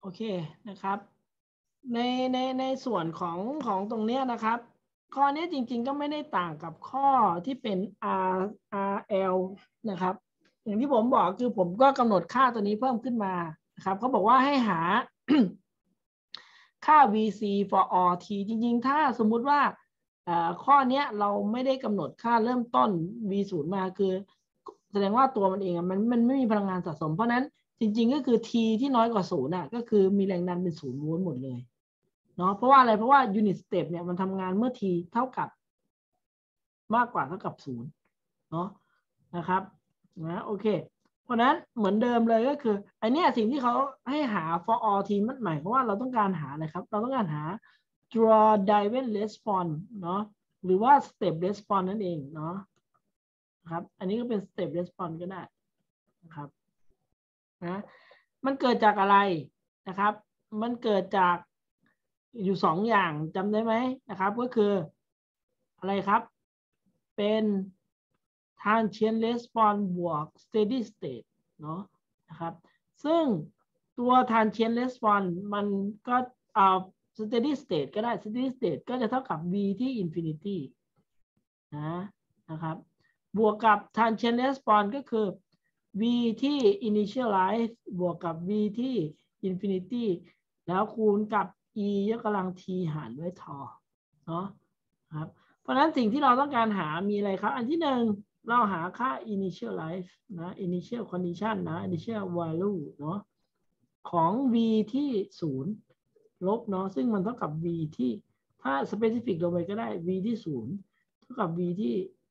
อเคนะครับในส่วนของตรงเนี้ยนะครับข้อนี้จริงๆก็ไม่ได้ต่างกับข้อที่เป็น RL นะครับอย่างที่ผมบอกคือผมก็กำหนดค่าตัวนี้เพิ่มขึ้นมานะครับเขาบอกว่าให้หา ค่า VC for all t จริงๆถ้าสมมุติว่าข้อนี้เราไม่ได้กำหนดค่าเริ่มต้น V0 มาคือแสดงว่าตัวมันเองมันไม่มีพลังงานสะสมเพราะนั้นจริงๆก็คือ T ที่น้อยกว่า0น่ะก็คือมีแรงดันเป็น0 โวลต์หมดเลยเนาะเพราะว่าอะไรเพราะว่า unit step เนี่ยมันทำงานเมื่อ T เท่ากับมากกว่าเท่ากับ0เนาะนะครับนะโอเคเพราะนั้นเหมือนเดิมเลยก็คือไอเนี้ยสิ่งที่เขาให้หา for all t มันหมายความว่าเราต้องการหาอะไรครับเราต้องการหา draw driven response เนาะหรือว่า step response นั่นเองเนาะครับอันนี้ก็เป็น step response ก็ได้นะครับนะมันเกิดจากอะไรนะครับมันเกิดจากอยู่2อย่างจำได้ไหมนะครับก็คืออะไรครับเป็น transient response บวก steady state เนาะนะครับซึ่งตัว transient response มันก็steady state ก็ได้ steady state ก็จะเท่ากับ v ที่ infinity นะครับบวกกับ transient response ก็คือ v ที่ initialize บวกกับ v ที่ infinity แล้วคูณกับ e ยกกำลัง t หารด้วยทอเนาะครับเพราะฉะนั้นสิ่งที่เราต้องการหามีอะไรครับอันที่หนึ่งเราหาค่า initialize นะ initial condition นะ initial value เนาะของ v ที่0ลบเนาะซึ่งมันเท่ากับ v ที่ถ้า specific ลงไปก็ได้ v ที่0เท่ากับ v ที่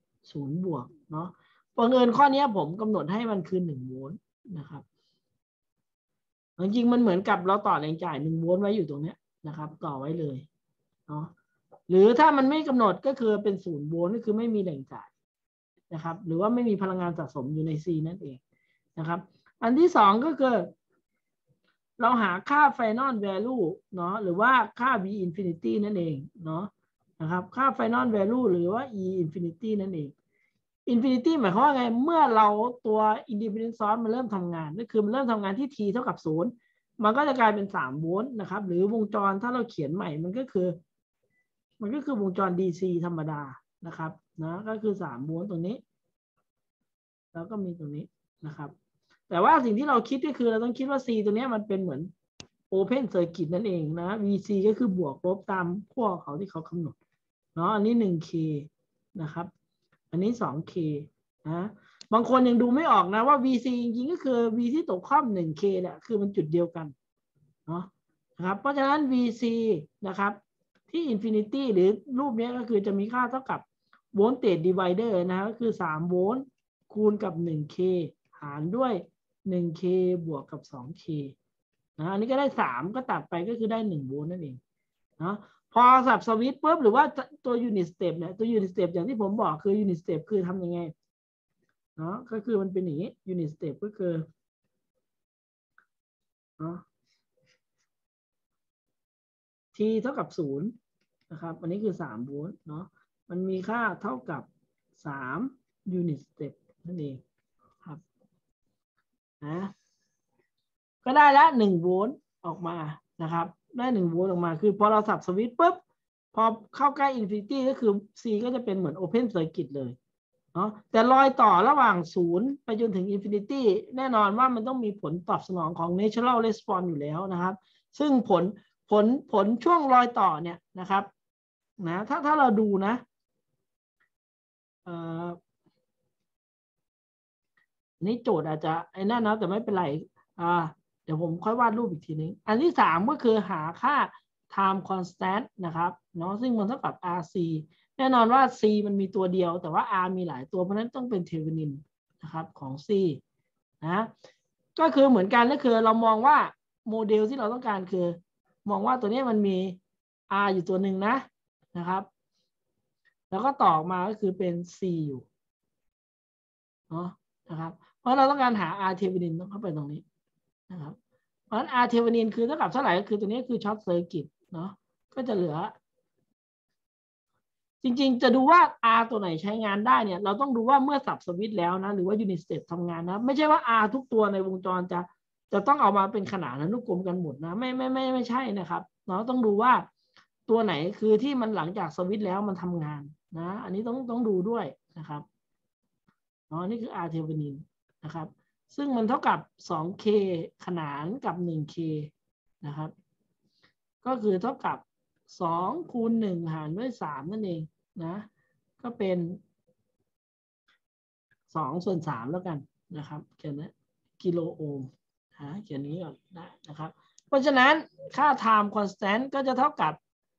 0บวกเนาะบังเอิญข้อนี้ผมกำหนดให้มันคือ1โวลต์นะครับจริงๆมันเหมือนกับเราต่อแรงจ่าย1โวลต์ไว้อยู่ตรงนี้นะครับต่อไว้เลยเนาะหรือถ้ามันไม่กำหนดก็คือเป็น0โวลต์ก็คือไม่มีแรงจ่ายนะครับหรือว่าไม่มีพลังงานสะสมอยู่ใน C นั่นเองนะครับอันที่2ก็คือเราหาค่า final value เนาะหรือว่าค่า v infinity นั่นเองเนาะนะครับค่า final value หรือว่า e infinity นั่นเอง infinity หมายความว่าไงเมื่อเราตัว independent source มันเริ่มทำงานก็คือมันเริ่มทำงานที่ t เท่ากับ0มันก็จะกลายเป็น3โวลต์นะครับหรือวงจรถ้าเราเขียนใหม่มันก็คือวงจร DC ธรรมดานะครับนะก็คือ3โวลต์ตรงนี้แล้วก็มีตรงนี้นะครับแต่ว่าสิ่งที่เราคิดก็คือเราต้องคิดว่า C ตัวนี้มันเป็นเหมือน Open Circuit นั่นเองนะ VC ก็คือบวกลบตามขั้วเขาที่เขากำหนดเนาะอันนี้ 1K นะครับอันนี้ 2K นะบางคนยังดูไม่ออกนะว่า VC จริงๆก็คือ V ที่ตกค่อม 1K แหละคือมันจุดเดียวกันเนาะนะครับเพราะฉะนั้น VC นะครับที่ Infinity หรือรูปนี้ก็คือจะมีค่าเท่ากับ Voltage Divider นะก็คือ3โวลต์คูณกับ 1K หารด้วย 1K บวกกับ 2K นะอันนี้ก็ได้3ก็ตัดไปก็คือได้1โวลต์นั่นเองนะพอสับสวิตช์ปุ๊บหรือว่าตัว unit step เนี่ยตัว unit step อย่างที่ผมบอกคือ unit step คือทำยังไงเนาะก็คือมันเป็นอย่างนี้ unit step ก็คือเนาะ t เท่ากับ0นะครับอันนี้คือ3โวลต์เนาะมันมีค่าเท่ากับ3 unit step นั่นเองครับนะก็ได้ละ1โวลต์ออกมานะครับได้1โวลต์ออกมาคือพอเราสับสวิตช์ปุ๊บพอเข้าใกล้ infinity ก็คือ C ก็จะเป็นเหมือน open circuit เลยเนาะแต่รอยต่อระหว่าง0ไปจนถึง infinity แน่นอนว่ามันต้องมีผลตอบสนองของ natural response อยู่แล้วนะครับซึ่งผลช่วงรอยต่อเนี่ยนะครับนะถ้าเราดูนะนี่โจทย์อาจจะไอ้นั่นนะแต่ไม่เป็นไรเดี๋ยวผมค่อยวาดรูปอีกทีนึงอันที่3ก็คือหาค่า time constant นะครับเนาะซึ่งมันเท่ากับ RC แน่นอนว่า C มันมีตัวเดียวแต่ว่า R มีหลายตัวเพราะนั้นต้องเป็นเทเวนินนะครับของ C นะก็คือเหมือนกันก็คือเรามองว่าโมเดลที่เราต้องการคือมองว่าตัวนี้มันมี R อยู่ตัวหนึ่งนะครับแล้วก็ต่อมาก็คือเป็น C อยู่เนาะนะครับเพราะเราต้องการหา R เทเวนินต้องเข้าไปตรงนี้นะครับเพราะฉะนั้น R เทเวนินคือเท่ากับเท่าไหร่ก็คือตัวนี้คือช็อตเซอร์กิตเนาะก็จะเหลือจริงๆจะดูว่า R ตัวไหนใช้งานได้เนี่ยเราต้องดูว่าเมื่อสับสวิตช์แล้วนะหรือว่า unit step ทำงานนะไม่ใช่ว่า R ทุกตัวในวงจรจะจะต้องเอามาเป็นขนานอนุกรมกันหมดนะไม่ใช่นะครับเนาะต้องดูว่าตัวไหนคือที่มันหลังจากสวิตช์แล้วมันทำงานนะอันนี้ต้องดูด้วยนะครับเนาะนี่คืออาร์เทเวนินนะครับซึ่งมันเท่ากับ 2K ขนานกับ 1K นะครับก็คือเท่ากับ2คูณ1หารด้วย3นั่นเองนะก็เป็น2/3แล้วกันนะครับเขียนนะกิโลโอห์มเขียนนี้ก่อนได้นะครับเพราะฉะนั้นค่า time constant ก็จะเท่ากับ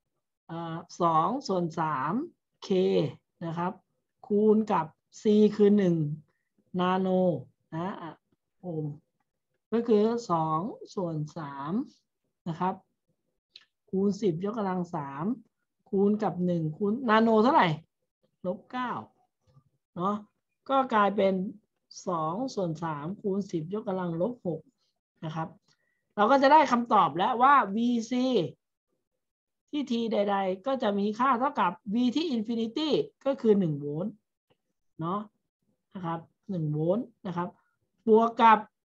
2/3K นะครับคูณกับ C คือ1นาโนนะโอห์มก็คือ2/3นะครับคูณ10ยกกำลัง3คูณกับ1คูณนาโนเท่าไหร่-9เนาะก็กลายเป็น2/3คูณ10ยกกำลัง-6นะครับเราก็จะได้คำตอบแล้วว่า VC ที่ T ใดๆก็จะมีค่าเท่ากับ V ที่อินฟินิตี้ก็คือ1โวลต์เนาะนะครับ1โวลต์นะครับบวกกับ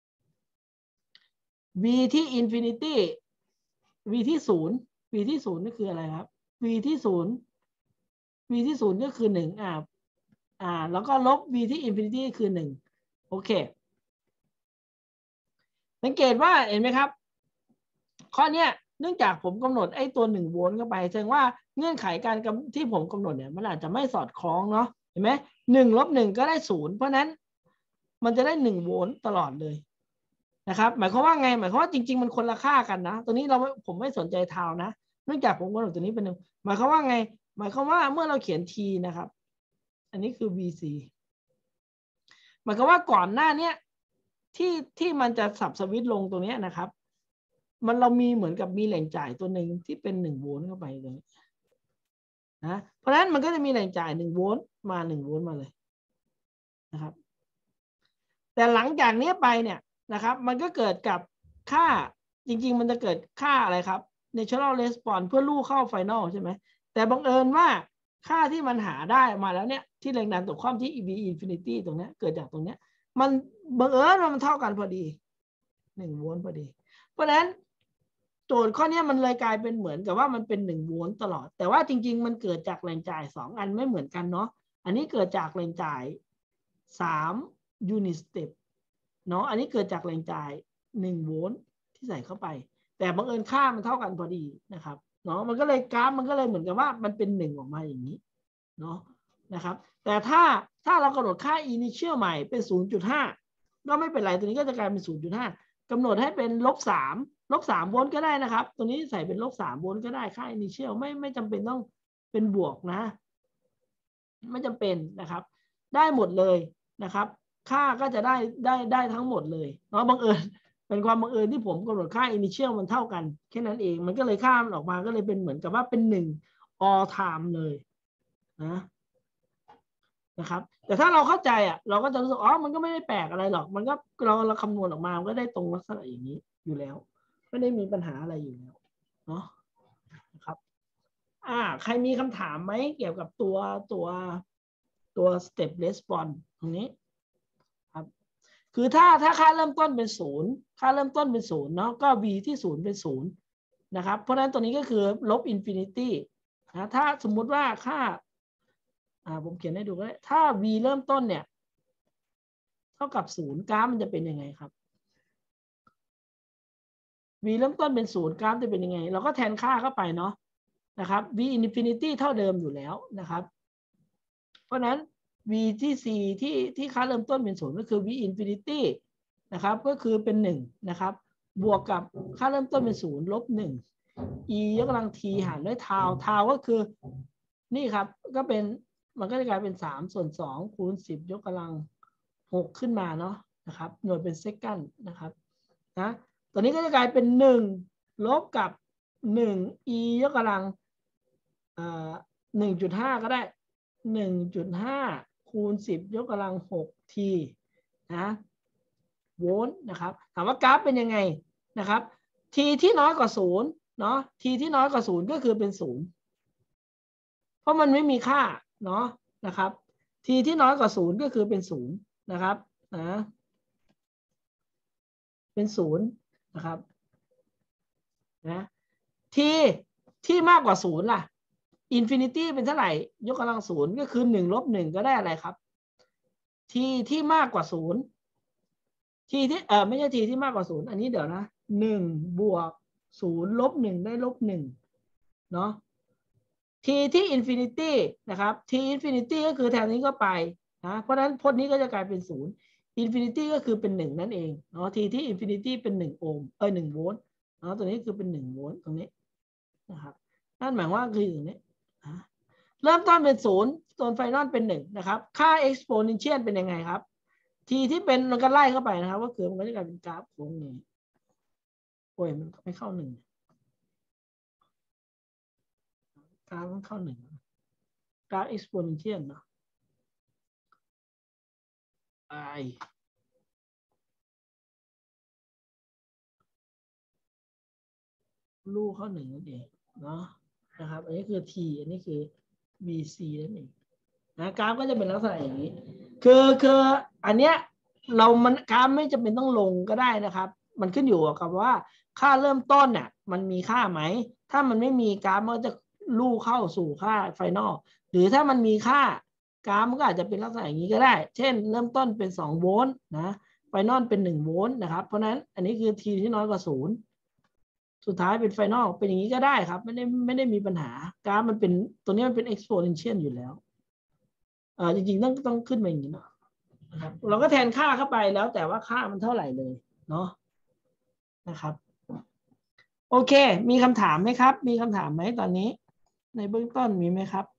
V ที่อินฟินิตี้ V ที่0 V ที่0นี่คืออะไรครับ V ที่0 V ที่0ก็คือ1แล้วก็ลบ V ที่อินฟินิตี้คือ1โอเคสังเกตว่าเห็นไหมครับข้อนี้เนื่องจากผมกำหนดไอ้ตัว1โวลต์เข้าไปแสดงว่าเงื่อนไขการที่ผมกำหนดเนี่ยมันอาจจะไม่สอดคล้องเนาะเห็นไหม1 ลบ 1ก็ได้0เพราะนั้นมันจะได้1โวลต์ตลอดเลยนะครับหมายความว่าไงหมายความว่าจริงๆมันคนละค่ากันนะตัวนี้ผมไม่สนใจทาวนะเนื่องจากผมกำหนดตัวนี้เป็น1หมายความว่าไงหมายความว่าเมื่อเราเขียน T นะครับอันนี้คือ VC หมายความว่าก่อนหน้านี้ที่มันจะสับสวิตช์ลงตรงนี้นะครับเรามีเหมือนกับมีแหล่งจ่ายตัวหนึ่งที่เป็น1โวลต์เข้าไปตรงนี้นะเพราะฉะนั้นมันก็จะมีแหล่งจ่าย1โวลต์มา1โวลต์มาเลยนะครับแต่หลังจากนี้ไปเนี่ยนะครับมันก็เกิดกับค่าจริงๆมันจะเกิดค่าอะไรครับ natural response เพื่อลู่เข้า final ใช่ไหมแต่บังเอิญว่าค่าที่มันหาได้มาแล้วเนี่ยที่แรงดันตกข้อมที่ EB infinity ตรงนี้เกิดจากตรงนี้มันบังเอิญว่ามันเท่ากันพอดี1โวลต์พอดีเพราะฉะนั้นโจทย์ข้อนี้มันเลยกลายเป็นเหมือนกับว่ามันเป็น1โวลต์ตลอดแต่ว่าจริงๆมันเกิดจากแรงจ่าย2อันไม่เหมือนกันเนาะอันนี้เกิดจากแรงจ่าย3 unit step เนาะอันนี้เกิดจากแรงจ่าย1โวลต์ที่ใส่เข้าไปแต่บังเอิญค่ามันเท่ากันพอดีนะครับเนาะมันก็เลยกราฟมันก็เลยเหมือนกับว่ามันเป็น1ออกมาอย่างนี้เนาะนะครับแต่ถ้าเรากำหนดค่า initial ใหม่เป็น 0.5 ก็ไม่เป็นไรตัวนี้ก็จะกลายเป็น 0.5 กำหนดให้เป็น-3 โวลต์ก็ได้นะครับตัวนี้ใส่เป็น-3 โวลต์ก็ได้ค่า initial ไม่จำเป็นต้องเป็นบวกนะไม่จำเป็นนะครับได้หมดเลยนะครับค่าก็จะได้ทั้งหมดเลยเนาะบังเอิญเป็นความบังเอิญที่ผมกำหนดค่า initial มันเท่ากันแค่นั้นเองมันก็เลยค่ามันออกมาก็เลยเป็นเหมือนกับว่าเป็น1 all time เลยนะครับแต่ถ้าเราเข้าใจเราก็จะรู้สึกมันก็ไม่ได้แปลกอะไรหรอกมันก็เราคำนวณออกมามันก็ได้ตรงลักษณะอย่างนี้อยู่แล้วไม่ได้มีปัญหาอะไรอยู่แล้วเนาะนะครับใครมีคำถามไหมเกี่ยวกับตัว step response ตรงนี้ครับคือถ้าค่าเริ่มต้นเป็น0ค่าเริ่มต้นเป็น0เนาะก็ v ที่0เป็น0นะครับเพราะฉะนั้นตัวนี้ก็คือลบอินฟินิตี้นะถ้าสมมุติว่าค่าผมเขียนให้ดูก็ได้ถ้า v เริ่มต้นเนี่ยเท่ากับ0กราฟมันจะเป็นยังไงครับ v เริ่มต้นเป็น0กราฟจะเป็นยังไงเราก็แทนค่าเข้าไปเนาะนะครับ v infinity เท่าเดิมอยู่แล้วนะครับเพราะนั้น v ที่ c ที่ค่าเริ่มต้นเป็น0ก็คือ v infinity นะครับก็คือเป็น1นะครับบวกกับค่าเริ่มต้นเป็น0ลบ1 e ยกกำลัง t หารด้วยทาวก็คือนี่ครับก็เป็นมันก็จะกลายเป็น3/2คูณ10ยกกำลัง6ขึ้นมาเนาะนะครับหน่วยเป็นเซคันด์นะครับนะตอนนี้ก็จะกลายเป็น1ลบกับ1 e ยกกำลัง1.5 ก็ได้ 1.5 คูณ10ยกกำลัง6 t นะโวลต์นะครับถามว่ากราฟเป็นยังไงนะครับ t ที่น้อยกว่า0เนาะ t ที่น้อยกว่า0ก็คือเป็น0เพราะมันไม่มีค่าเนาะนะครับ t ที่น้อยกว่า0ก็คือเป็น0นะครับเป็น0นะครับนะที่มากกว่า0ล่ะอินฟินิตี้เป็นเท่าไหร่ยกกำลัง0ก็คือ1 ลบ 1ก็ได้อะไรครับที่มากกว่า0ที่ไม่ใช่ที่มากกว่า0อันนี้เดี๋ยวนะ1 บวก 0 ลบ 1ได้ลบ 1เนาะที่อินฟินิตี้นะครับอินฟินิตี้ก็คือแถวนี้ก็ไปนะเพราะฉะนั้นพจน์นี้ก็จะกลายเป็น0อินฟินิตี้ก็คือเป็น1นั่นเองเนาะที่อินฟินิตี้เป็น1 โอห์ม1 โวลต์เนาะตัวนี้คือเป็น1 โวลต์ตรงนี้นะครับนั่นหมายว่าคืออย่างนี้เริ่มต้นเป็น0ส่วนไฟนอลเป็น1นะครับค่า exponential เป็นยังไงครับที่เป็นมันก็ไล่เข้าไปนะครับก็คือมันก็จะกลายเป็นกราฟโค้งนี้โอ้ยมันไม่เข้า1กราฟมันเข้า1กราฟ exponential เนาะลูกเข้า1นั่นเองเนาะนะครับอันนี้คือ t อันนี้คือ bc นั่นเองนะกราฟก็จะเป็นลักษณะอย่างนี้คืออันเนี้ยมันกราฟไม่จำเป็นต้องลงก็ได้นะครับมันขึ้นอยู่กับว่าค่าเริ่มต้นเนี่ยมันมีค่าไหมถ้ามันไม่มีกราฟมันก็จะลู่เข้าสู่ค่าไฟนอลหรือถ้ามันมีค่ากราฟมันก็อาจจะเป็นลักษณะอย่างนี้ก็ได้เช่นเริ่มต้นเป็น2 โวลต์นะไฟนอลเป็น1 โวลต์นะครับเพราะนั้นอันนี้คือ t ที่น้อยกว่า0สุดท้ายเป็นไฟนอลเป็นอย่างนี้ก็ได้ครับไม่ได้มีปัญหากราฟมันเป็นตัวนี้มันเป็น exponential อยู่แล้วจริงๆต้องขึ้นมาอย่างนี้เนาะนะครับเราก็แทนค่าเข้าไปแล้วแต่ว่าค่ามันเท่าไหร่เลยเนาะนะครับโอเคมีคำถามไหมครับมีคำถามไหมตอนนี้ในเบื้องต้นมีไหมครับ